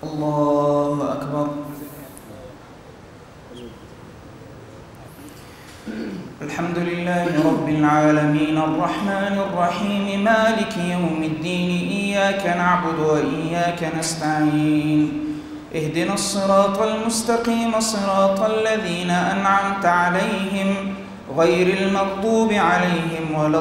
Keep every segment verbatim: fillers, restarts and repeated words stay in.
الله أكبر. الحمد لله رب العالمين الرحمن الرحيم مالك يوم الدين، إياك نعبد وإياك نستعين، اهدنا الصراط المستقيم صراط الذين أنعمت عليهم غير المغضوب عليهم ولا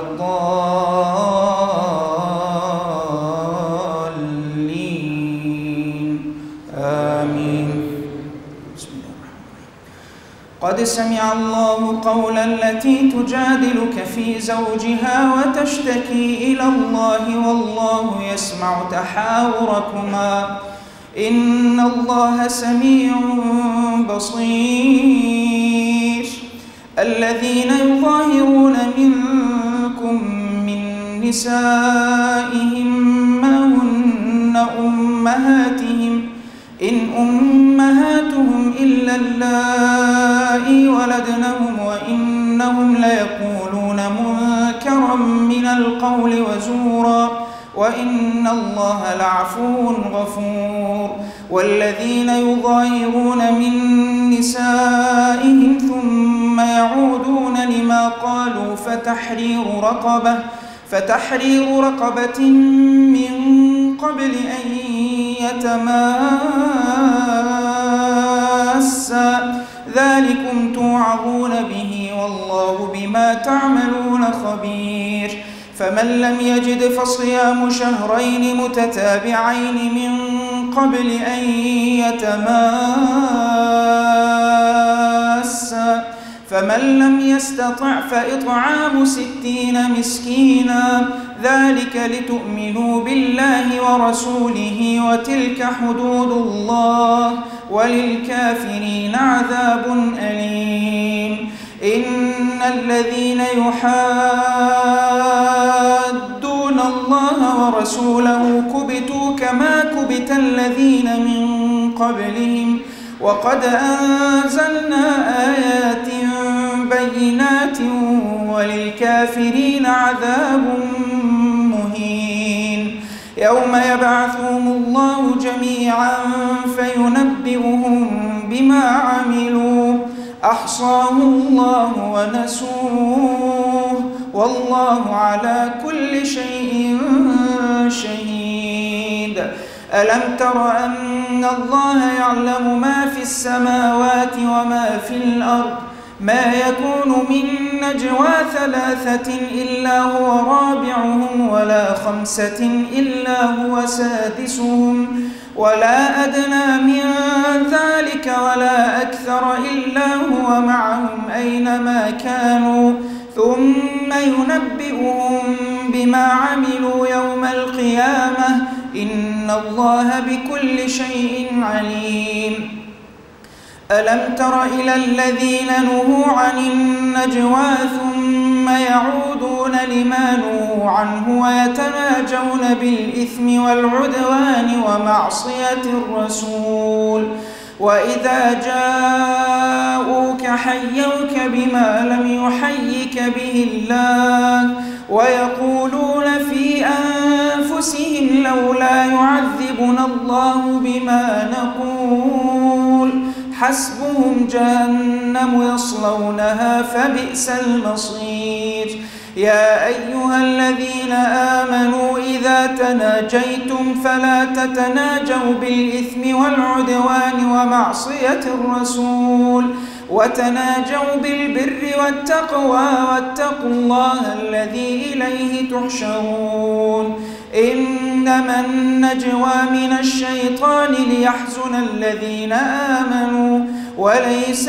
الضالين آمين. بسم الله الرحمن الرحيم. قد سمع الله قول التي تجادلك في زوجها وتشتكي إلى الله والله يسمع تحاوركما إن الله سميع بصير. الذين يظاهرون منكم من نسائهم ما هن أمهاتهم إن أمهاتهم إلا اللائي ولدنهم وإنهم ليقولون منكرا من القول وزورا وإن الله لعفو غفور. والذين يظاهرون من نسائهم ثم يعودون لما قالوا فتحرير رقبة فتحرير رقبة من قبل أن يتماسا ذلكم توعظون به والله بما تعملون خبير. فمن لم يجد فصيام شهرين متتابعين من قبل أن يتماسا فمن لم يستطع فإطعام ستين مسكينا ذلك لتؤمنوا بالله ورسوله وتلك حدود الله وللكافرين عذاب أليم. إن الذين يحادون الله ورسوله كبتوا كما كبت الذين من قبلهم وقد أنزلنا آيات بينات وللكافرين عذاب مهين. يوم يبعثهم الله جميعا فينبئهم بما عملوا أحصاه الله ونسوه والله على كل شيء شهيد. ألم تر أن الله يعلم ما في السماوات وما في الأرض ما يكون من نجوى ثلاثة إلا هو رابعهم ولا خمسة إلا هو سادسهم ولا أدنى من ذلك ولا أكثر إلا هو معهم أينما كانوا ثم ينبئهم بما عملوا يوم القيامة إن الله بكل شيء عليم. ألم تر إلى الذين نهوا عن النجوى ثم يعودون لما نهوا عنه ويتناجون بالإثم والعدوان ومعصية الرسول وإذا جاءوك حيوك بما لم يحيك به الله ويقولون في أنفسهم لولا يعذبنا الله بما نقول حسبهم جهنم يصلونها فبئس المصير. يا أيها الذين آمنوا إذا تناجيتم فلا تتناجوا بالإثم والعدوان ومعصية الرسول وتناجوا بالبر والتقوى واتقوا الله الذي إليه تحشرون. إنما النجوى من الشيطان ليحزن الذين آمنوا وليس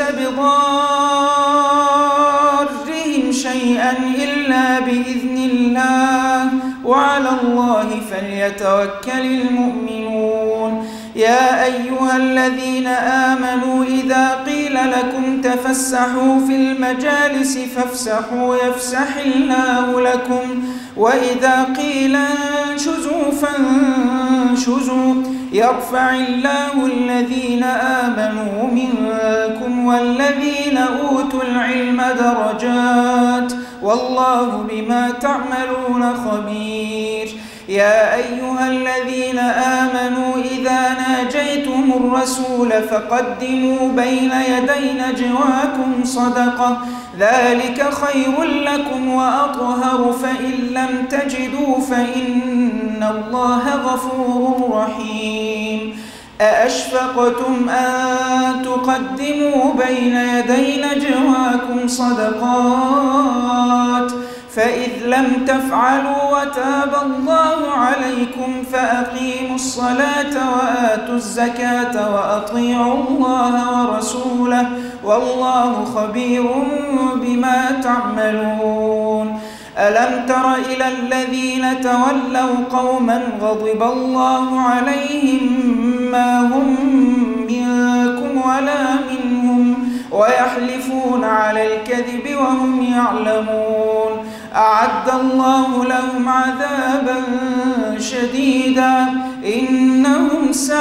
بضارهم شيئا إلا بإذن الله وعلى الله فليتوكل المؤمنون. يا أيها الذين آمنوا إذا قيل لكم تفسحوا في المجالس فافسحوا يفسح الله لكم وإذا قيل انشزوا فانشزوا يرفع الله الذين آمنوا منكم والذين أوتوا العلم درجات والله بما تعملون خبير. يا أيها الذين آمنوا إذا ناجيتم الرسول فقدموا بين يدي نجواكم صدقة ذلك خير لكم وأطهر فإن لم تجدوا فإن الله غفور رحيم أأشفقتم أن تقدموا بين يدي نجواكم صدقات فإذ لم تفعلوا وتاب الله عليكم فأقيموا الصلاة وآتوا الزكاة وأطيعوا الله ورسوله والله خبير بما تعملون ألم تر إلى الذين تولوا قوما غضب الله عليهم ما هم منكم ولا منهم ويحلفون على الكذب وهم يعلمون أعد الله لهم عذابا شديدا إنهم ساء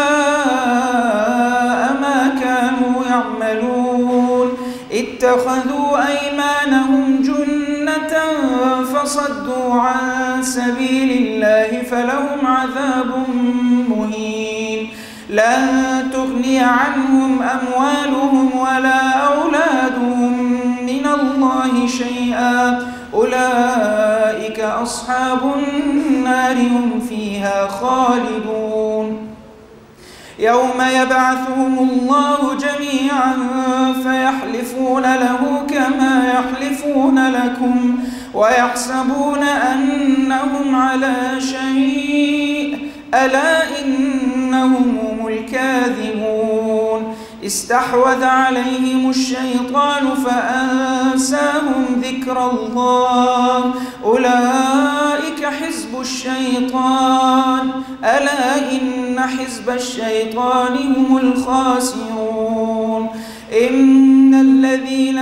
ما كانوا يعملون اتخذوا أيمانهم جنة فصدوا عن سبيل الله فلهم عذاب مهين لن تغني عنهم أموالهم ولا أولادهم من الله شيئا أولئك أصحاب النار هم فيها خالدون يوم يبعثهم الله جميعا فيحلفون له كما يحلفون لكم ويحسبون أنهم على شيء ألا إنهم هم الكاذبون استحوذ عليهم الشيطان فأنساهم ذكر الله أولئك حزب الشيطان ألا إن حزب الشيطان هم الخاسرون إن الذين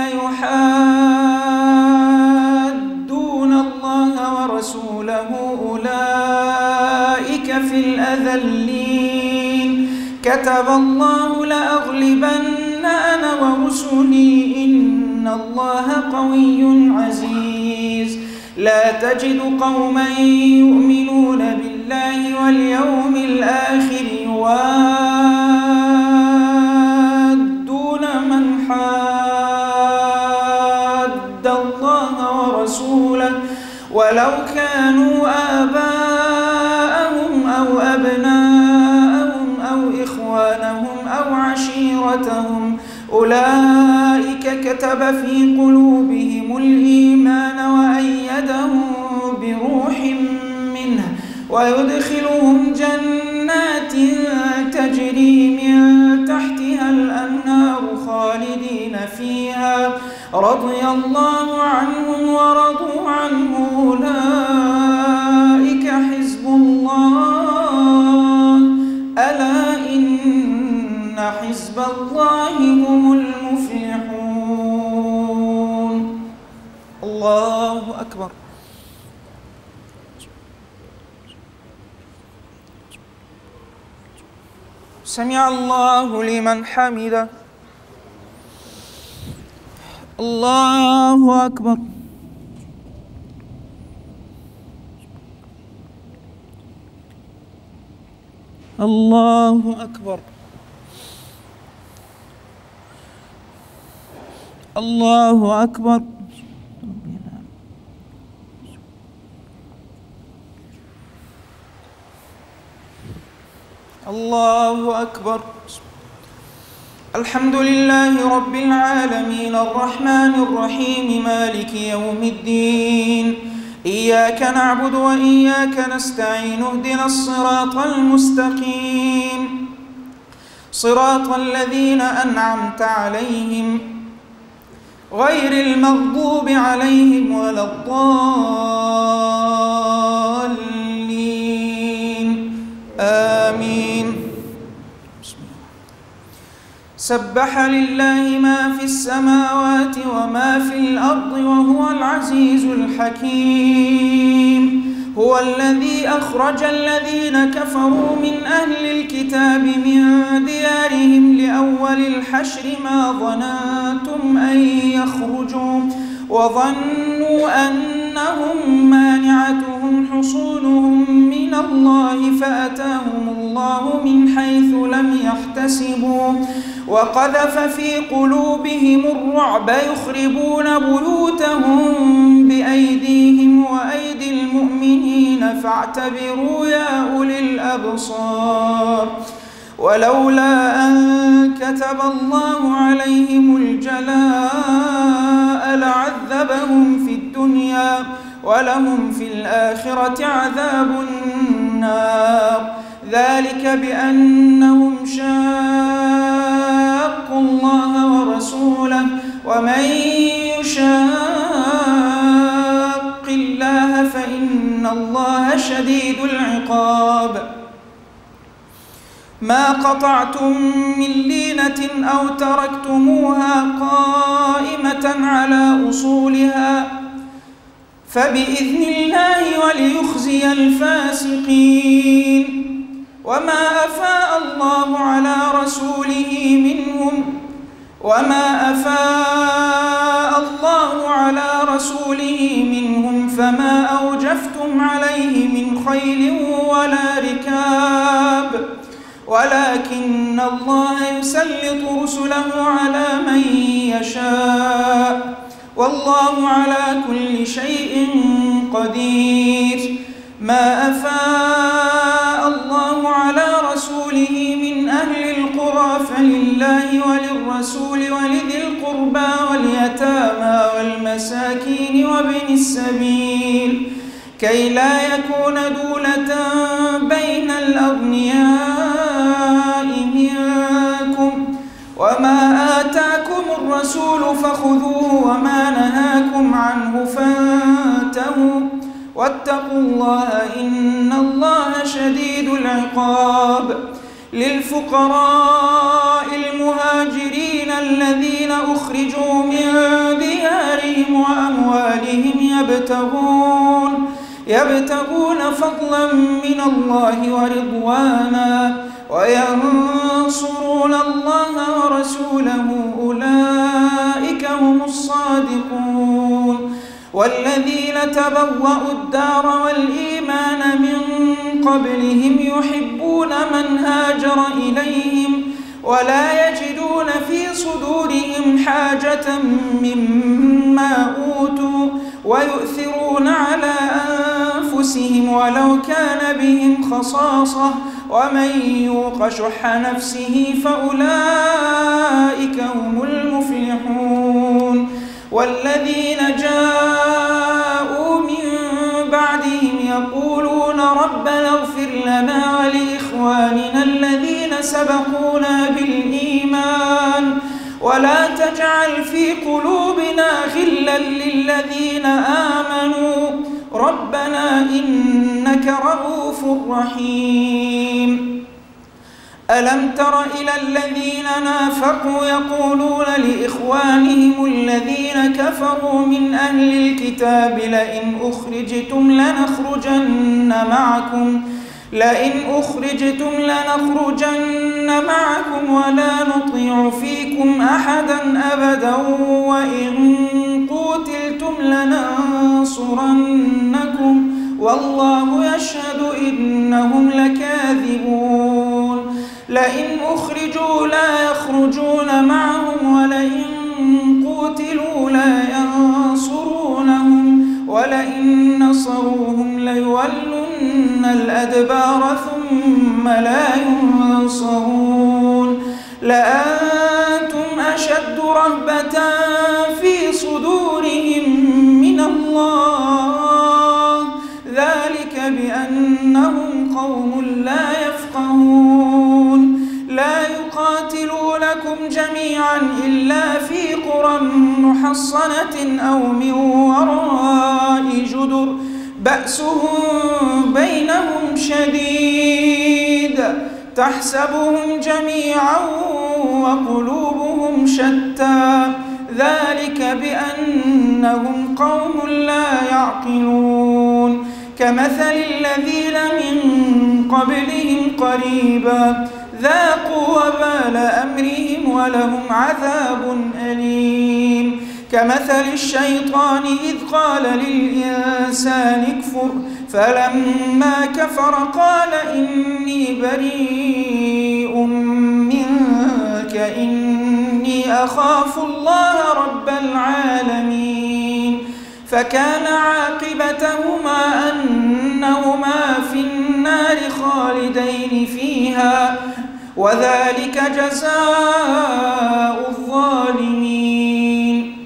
يحادون الله ورسوله أولئك في الأذلين كتب الله لأغلبن أنا ورسلي إن الله قوي عزيز لا تجد قوما يؤمنون بالله واليوم الآخر يوادون من حاد الله ورسوله ولو كانوا آباءهم أو أبناءهم أو إخوانهم أو عشيرتهم أولئك كتب في قلوبهم الإيمان وأيدهم بروح منه ويدخلهم جنات تجري من تحتها الأنهار خالدين فيها رضي الله عنهم ورضوا عنه أولئك حزب الله ألا إن حزب الله هم المفلحون الله أكبر سمع الله لمن حمده الله أكبر الله أكبر الله أكبر الله أكبر الحمد لله رب العالمين الرحمن الرحيم مالك يوم الدين إياك نعبد وإياك نستعين اهدنا الصراط المستقيم صراط الذين أنعمت عليهم غير المغضوب عليهم ولا الضالين آمين سبح لله ما في السماوات وما في الأرض وهو العزيز الحكيم هو الذي أخرج الذين كفروا من أهل الكتاب من ديارهم لأول الحشر ما ظننتم أن يخرجوا وظنوا أنهم مانعتهم حصونهم من الله فأتاهم الله من حيث لم يحتسبوا وقذف في قلوبهم الرعب يخربون بيوتهم بأيديهم وأيدي المؤمنين فاعتبروا يا أولي الأبصار ولولا أن كتب الله عليهم الجلاء لعذبهم في الدنيا ولهم في الآخرة عذاب النار ذلك بأنهم شاقوا الله ورسوله ومن يشاق الله فإن الله شديد العقاب ما قطعتم من لينة أو تركتموها قائمة على أصولها فبإذن الله وليخزي الفاسقين وما أفاء الله على رسوله منهم وما أفاء الله على رسوله منهم فما أوجفتم عليه من خيل ولا ركاب ولكن الله يسلط رسله على من يشاء والله على كل شيء قدير ما أفاء الله على رسوله من أهل القرى فلله وللرسول ولذي القربى واليتامى والمساكين وابن السبيل كي لا يكون دولة بين الأغنياء منكم وما آتاكم الرسول فخذوه وما نهاكم عنه فانتهوا واتقوا الله إن الله شديد العقاب للفقراء المهاجرين الذين أخرجوا من ديارهم وأموالهم يبتغون يبتغون فضلا من الله ورضوانا وينصرون الله ورسوله أولئك هم الصادقون والذين تبوأوا الدار والإيمان من قبلهم يحبون من هاجر إليهم ولا يجدون في صدورهم حاجة مما أوتوا ويؤثرون على أنفسهم ولو كان بهم خصاصة ومن يوق شح نفسه فأولئك هم المفلحون والذين جاءوا من بعدهم يقولون ربنا اغفر لنا ولإخواننا الذين سبقونا بالإيمان ولا تجعل في قلوبنا غلا للذين آمنوا ربنا إنك رؤوف رحيم ألم تر إلى الذين نافقوا يقولون لإخوانهم الذين كفروا من أهل الكتاب لئن أخرجتم لنخرجن معكم لئن أخرجتم لنخرجن معكم ولا نطيع فيكم أحدا أبدا وإن قتلتم لننصرنكم والله يشهد إنهم لكاذبون لئن أخرجوا لا يخرجون معهم ولئن قتلوا لا ينصرونهم ولئن نصروهم ليولن الأدبار ثم لا ينصرون لأنتم أشد رهبة في صدورهم من الله ذلك بأنهم قوم لا يفقهون لا يقاتلونكم جميعا إلا في قرى محصنة أو من وراء جدر بأسهم بينهم شديد تحسبهم جميعا وقلوبهم شتى ذلك بأنهم قوم لا يعقلون كمثل الذين من قبلهم قريبا ذاقوا وبال أمرهم ولهم عذاب أليم كمثل الشيطان إذ قال للإنسان اكفر فلما كفر قال إني بريء منك إني أخاف الله رب العالمين فكان عاقبتهما أنهما في النار خالدين فيها وذلك جزاء الظالمين.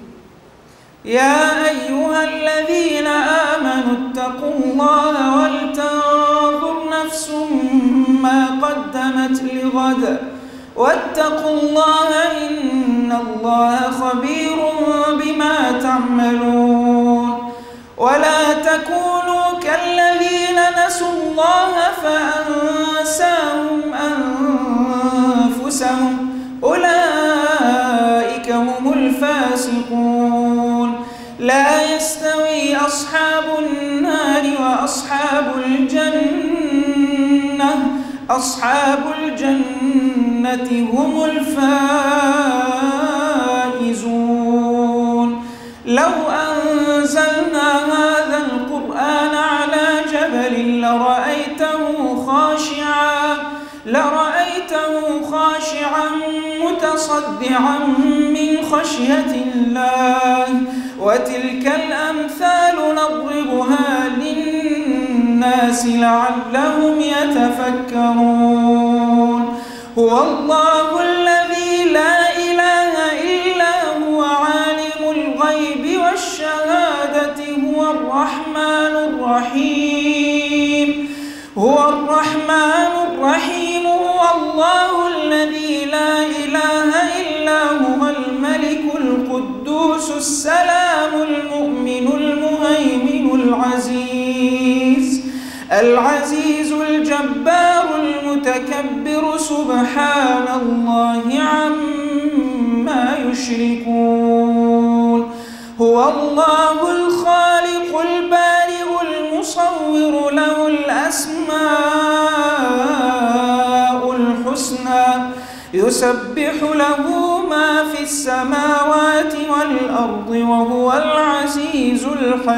يا أيها الذين آمنوا اتقوا الله ولتنظر نفس ما قدمت لغد واتقوا الله إن الله خبير بما تعملون. ولا تكونوا كالذين نسوا الله فأنساهم أنفسهم أولئك هم الفاسقون. لا يستوي أصحاب النار وأصحاب الجنة أصحاب الجنة هم الفائزون. لو أنزلنا هذا القرآن على جبل لرأيته خاشعا لرأيته خاشعا متصدعا من خشية الله وتلك الأمثال نضربها للناس لعلهم يتفكرون. هو الله الذي لا إله إلا هو عالم الغيب والشهادة هو الرحمن الرحيم هو الرحمن الرحيم هو الله الذي لا إله إلا هو الملك القدوس السلام المؤمن المهيمن العزيز العزيز الجبار المتكبر سبحان الله عما يشركون. هو الله الخالق البارئ المصور له الأسماء الحسنى يسبح له ما في السماوات والأرض وهو العزيز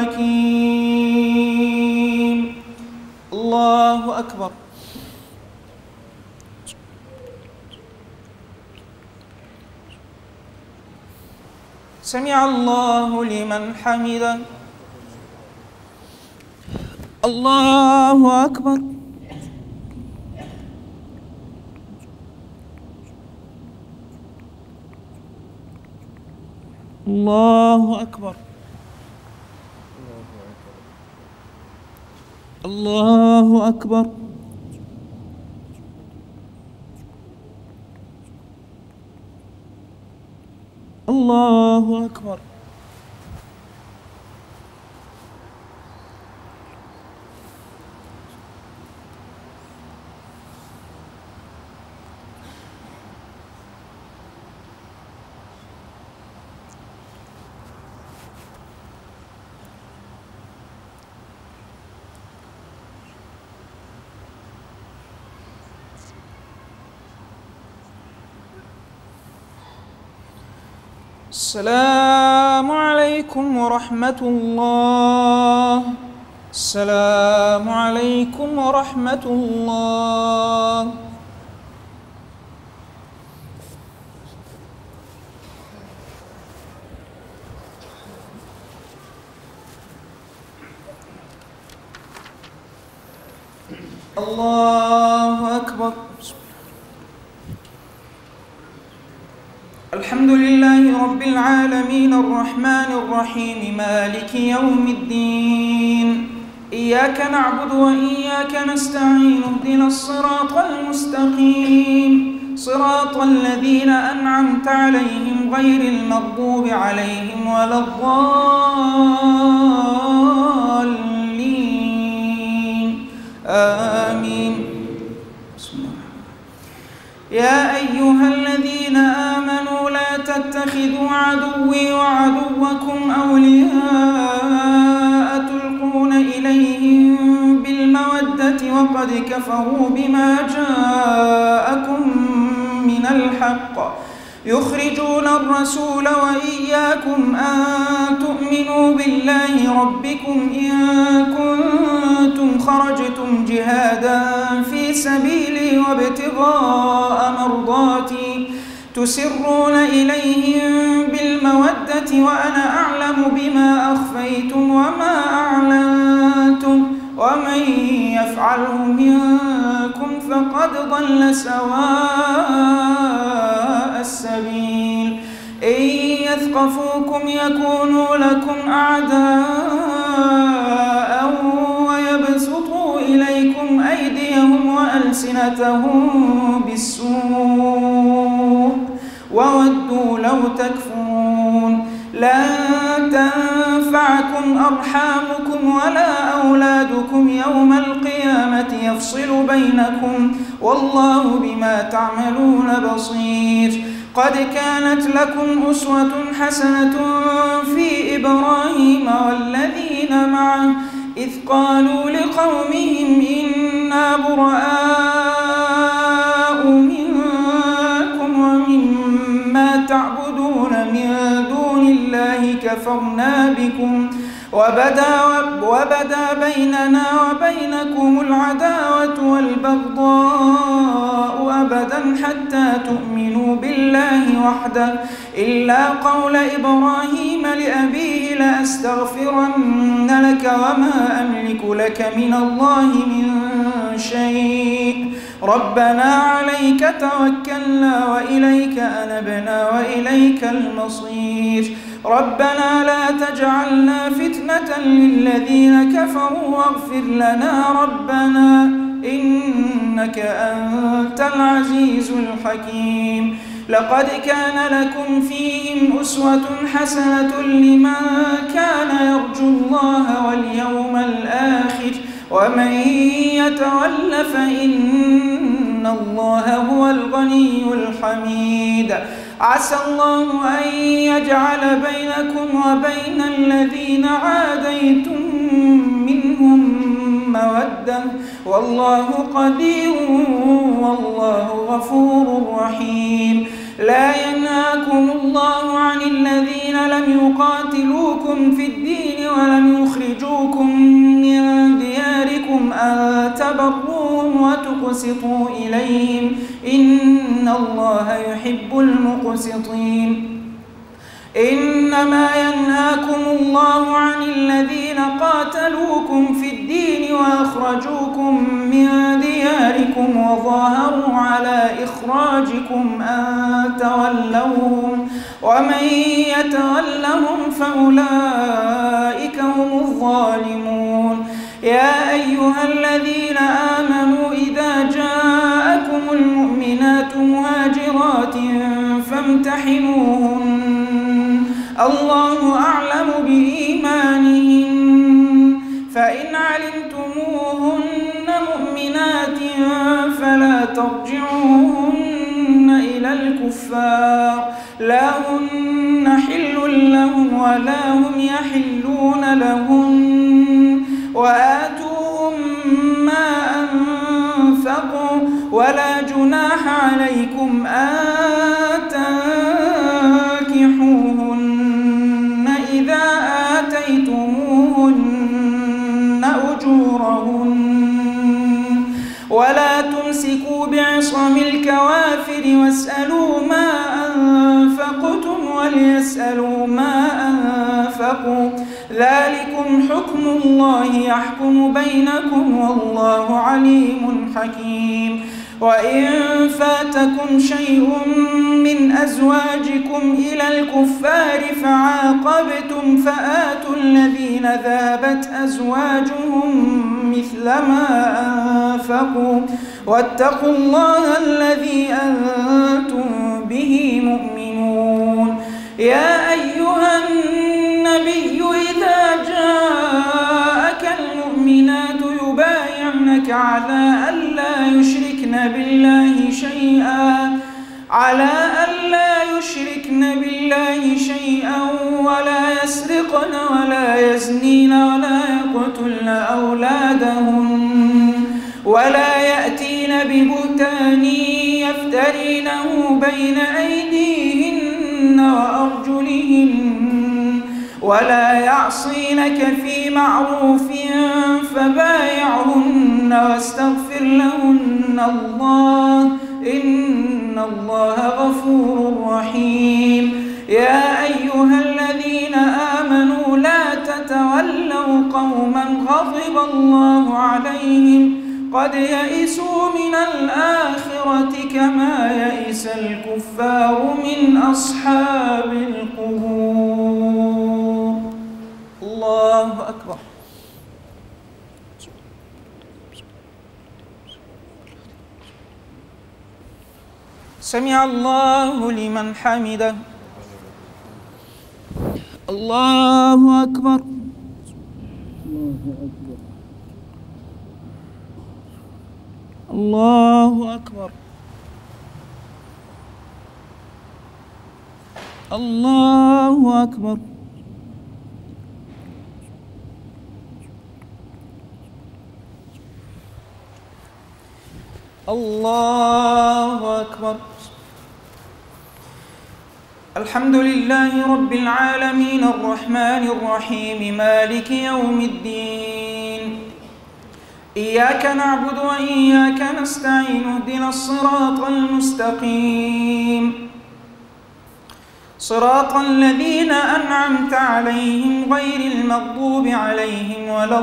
الحكيم. الله أكبر. سمع الله لمن حمده. الله أكبر. الله أكبر. الله أكبر. الله أكبر. السلام عليكم ورحمة الله. السلام عليكم ورحمة الله. الله أكبر. الحمد لله رب العالمين الرحمن الرحيم مالك يوم الدين إياك نعبد وإياك نستعين اهدنا الصراط المستقيم صراط الذين أنعمت عليهم غير المغضوب عليهم ولا الضالين آمين. بسم الله. يا أيها الذين آمنوا لا تتخذوا عدوي وعدوكم أولياء تلقون إليهم بالمودة وقد كفروا بما جاءكم من الحق يخرجون الرسول وإياكم أن تؤمنوا بالله ربكم إن كنتم خرجتم جهادا في سبيلي وابتغاء مرضاتي تسرون إليهم بالمودة وأنا أعلم بما أخفيتم وما أعلنتم ومن يفعله منكم فقد ضل سواء السبيل إن يثقفوكم يكونوا لكم أعداء ويبسطوا إليكم أيديهم وألسنتهم بالسوء وودوا لو تكفرون لن تنفعكم أرحامكم ولا أولادكم يوم القيامة يفصل بينكم والله بما تعملون بصير قد كانت لكم أسوة حسنة في إبراهيم والذين معه إذ قالوا لقومهم إنا براء منكم ومما تعبدون من دون الله كفرنا بكم وبدا, وبدا بيننا وبينكم العداوة والبغضاء أبدا حتى تؤمنوا بالله وحده إلا قول إبراهيم لأبيه لأستغفرن لك وما أملك لك من الله من شيء ربنا عليك توكلنا وإليك أنبنا وإليك المصير ربنا لا تجعلنا فتنة للذين كفروا واغفر لنا ربنا إنك أنت العزيز الحكيم لقد كان لكم فيهم أسوة حسنة لمن كان يرجو الله واليوم الآخر ومن يتول فإن الله هو الغني الحميد عسى الله أن يجعل بينكم وبين الذين عاديتم منهم مودة والله قدير والله غفور رحيم لا ينهاكم الله عن الذين لم يقاتلوكم في الدين ولم يخرجوكم من دياركم أن تبروهم وتقسطوا إليهم إن الله يحب المقسطين إنما ينهاكم الله عن الذين قاتلوكم في الدين وأخرجوكم من دياركم وظاهروا على إخراجكم أن تولوهم ومن يتولهم فأولئك هم الظالمون يا أيها الذين آمنوا إذا جاءكم المؤمنات مهاجرات فامتحنوهن الله أعلم بإيمانهن فإن علمتموهن مؤمنات فلا ترجعوهن إلى الكفار لا هن حل لهم ولا هم يحلون لهن وآتوهم ما أنفقوا ولا جناح عليكم أن تنكحوهن إذا آتيتموهن أجورهن ولا تمسكوا بعصم الكوافر واسألوا ما أنفقتم وليسألوا ما أنفقوا ذلكم حكم الله يحكم بينكم والله عليم حكيم وإن فاتكم شيء من أزواجكم إلى الكفار فعاقبتم فآتوا الذين ذهبت أزواجهم مثل ما أنفقوا واتقوا الله الذي أنتم به مؤمنون يا أيها النبي إذا جاءك المؤمنات يبايعنك على ألا يشركن بالله شيئا على ألا يشركن بالله شيئا ولا يسرقن ولا يزنين ولا يقتلن أولادهن ولا يأتين ببهتان يفترينه بين أيديهن وأرجلهن ولا يعصينك في معروف فبايعهن واستغفر لهن الله إن الله غفور رحيم. يا أيها الذين آمنوا لا تتولوا قوما غضب الله عليهم قد يئسوا من الآخرة كما يئس الكفار من أصحاب القبور. الله أكبر. سمع الله لمن حمده. الله أكبر. الله أكبر. الله أكبر. الله أكبر. الحمد لله رب العالمين الرحمن الرحيم مالك يوم الدين. إياك نعبد وإياك نستعين اهدنا الصراط المستقيم صراط الذين أنعمت عليهم غير المغضوب عليهم ولا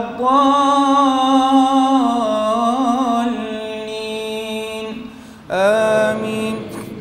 الضالين آمين.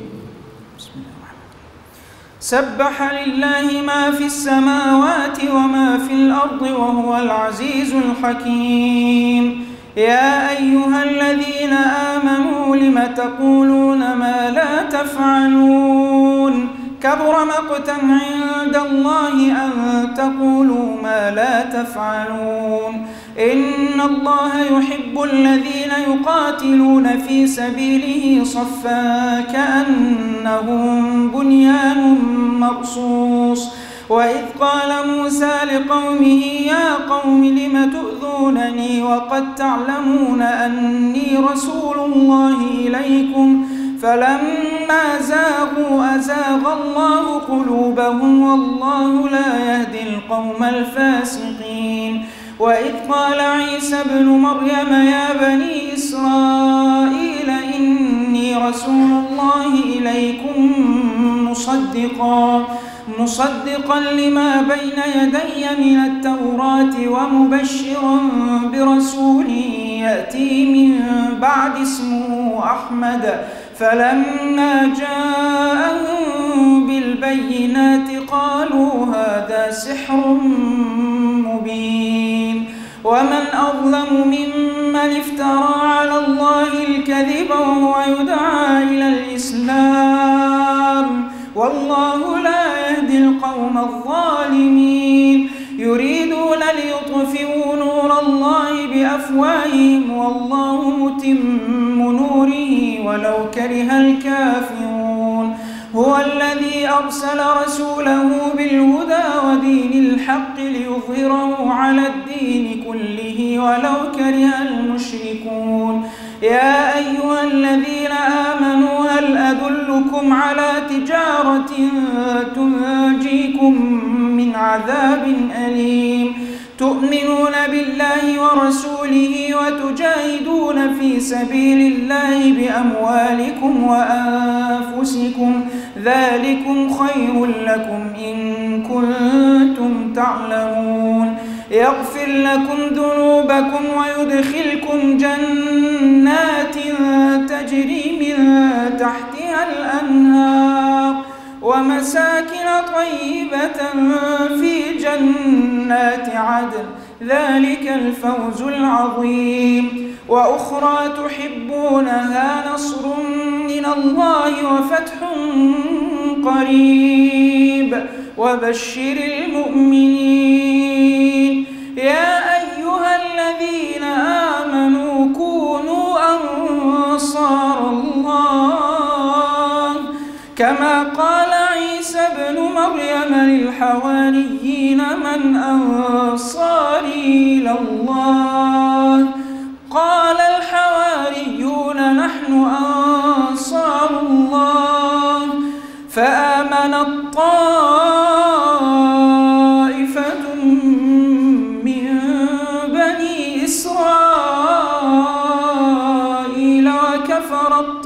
سبح لله ما في السماوات وما في الأرض وهو العزيز الحكيم. يا أيها الذين آمنوا لم تقولون ما لا تفعلون كبر مقتا عند الله أن تقولوا ما لا تفعلون. إن الله يحب الذين يقاتلون في سبيله صفا كأنهم بنيان مرصوص. وإذ قال موسى لقومه يا قوم لم تؤذونني وقد تعلمون أني رسول الله إليكم فلما زاغوا أزاغ الله قلوبهم والله لا يهدي القوم الفاسقين. وإذ قال عيسى ابن مريم يا بني إسرائيل إني رسول الله إليكم مصدقا مصدقا لما بين يدي من التوراة ومبشرا برسول يأتي من بعد اسمه أحمد. فلما جاءهم بالبينات قالوا هذا سحر مبين. ومن أظلم ممن افترى على الله الكذب وهو يدعى إلى الإسلام والله لا يهدي القوم الظالمين. يريدون ليطفئوا نور الله بأفواههم والله متم نوره ولو كره الكافرون. هو الذي أرسل رسوله بالهدى ودين الحق ليظهره على الدين كله ولو كره المشركون. يا أيها الذين آمنوا هل أدلكم على تجارة تنجيكم من عذاب أليم تؤمنون بالله ورسوله وتجاهدون في سبيل الله بأموالكم وأنفسكم ذلكم خير لكم إن كنتم تعلمون. يغفر لكم ذنوبكم ويدخلكم جنات تجري من تحتها الأنهار ومساكن طيبة في جنات عدن ذلك الفوز العظيم. وأخرى تحبونها نصر من الله وفتح قريب وبشر المؤمنين. يا أيها الذين آمنوا كونوا أنصار الله كما قال عيسى ابن مريم للحواريين من أنصاري إلى الله قال الحواريون نحن أنصار كفرت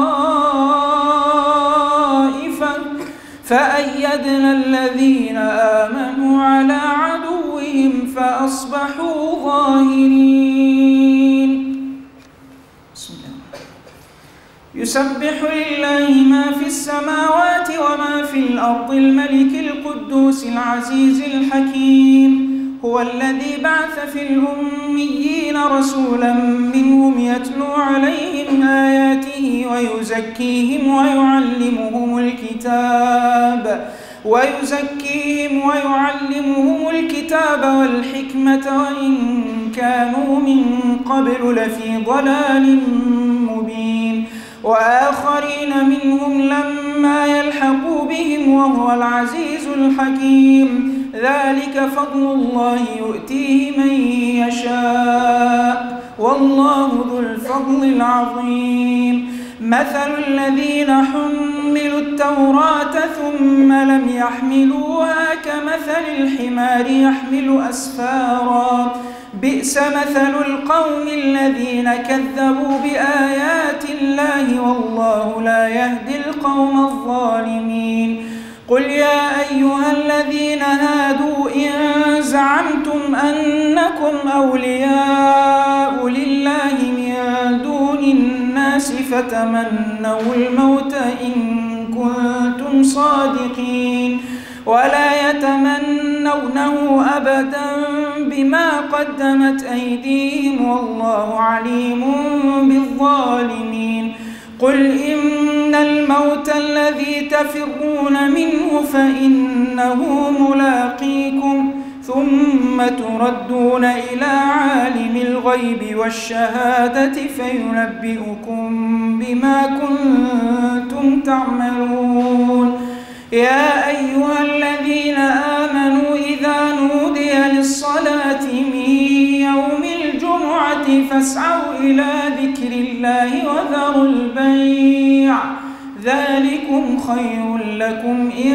طائفة فأيدنا الذين آمنوا على عدوهم فأصبحوا ظاهرين. بسم الله. يسبح لله ما في السماوات وما في الأرض الملك القدوس العزيز الحكيم. هو الذي بعث في الأميين رسولا منهم يتلو عليهم آياته ويزكيهم ويعلمهم الكتاب ويزكيهم ويعلمهم الكتاب والحكمة وإن كانوا من قبل لفي ضلال مبين. وآخرين منهم لما يلحقوا بهم وهو العزيز الحكيم. ذلك فضل الله يؤتيه من يشاء والله ذو الفضل العظيم. مثل الذين حملوا التوراة ثم لم يحملوها كمثل الحمار يحمل أسفارا بئس مثل القوم الذين كذبوا بآيات الله والله لا يهدي القوم الظالمين. قل يا أيها الذين هادوا إن زعمتم أنكم أولياء لله من دون الناس فتمنوا الموت إن كنتم صادقين ولا يتمنونه أبدا بما قدمت أيديهم والله عليم بالظالمين. قل إن الموت الذي تفرون منه فإنه ملاقيكم ثم تردون إلى عالم الغيب والشهادة فينبئكم بما كنتم تعملون. يا أيها الذين آمنوا إذا نودي للصلاة من يوم الجمعة فاسعوا إلى ذكر الله وذروا البيع ذلكم خير لكم إن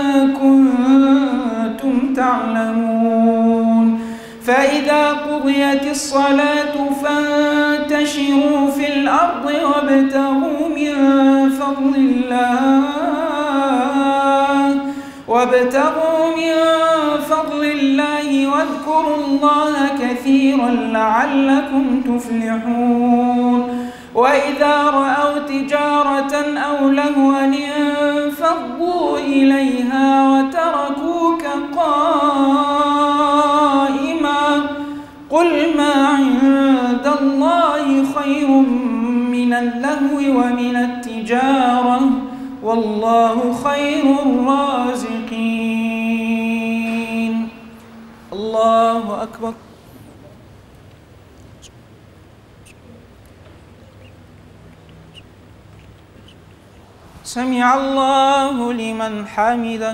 كنتم تعلمون. فإذا قضيت الصلاة فانتشروا في الأرض وابتغوا من فضل الله وابتغوا من فضل الله واذكروا الله كثيرا لعلكم تفلحون. وإذا رأوا تجارة أو لهوا انفضوا إليها وتركوك قائما قل ما عند الله خير من اللهو ومن التجارة والله خير الرازقين. الله أكبر. سمع الله لمن حمده.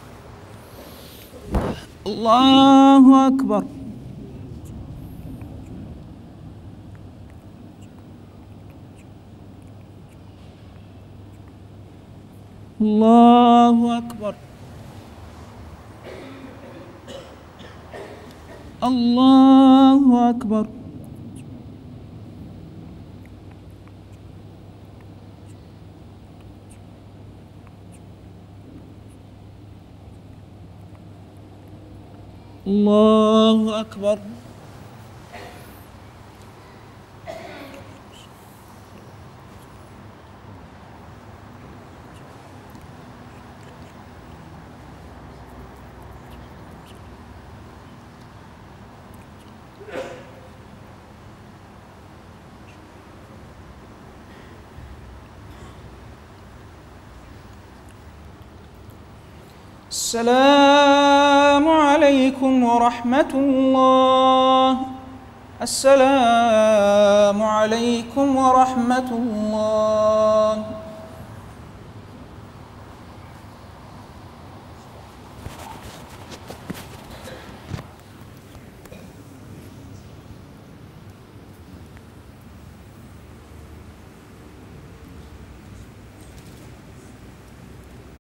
الله أكبر. الله أكبر. الله أكبر. الله أكبر. السلام عليكم ورحمة الله. السلام عليكم ورحمة الله.